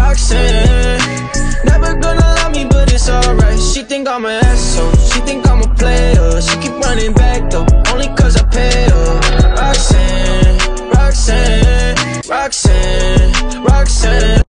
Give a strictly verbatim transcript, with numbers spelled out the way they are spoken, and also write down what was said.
Roxanne, never gonna love me, but it's alright. She think I'm an asshole, she think I'm a player. She keep running back though, only cause I pay her. Roxanne, Roxanne, Roxanne, Roxanne.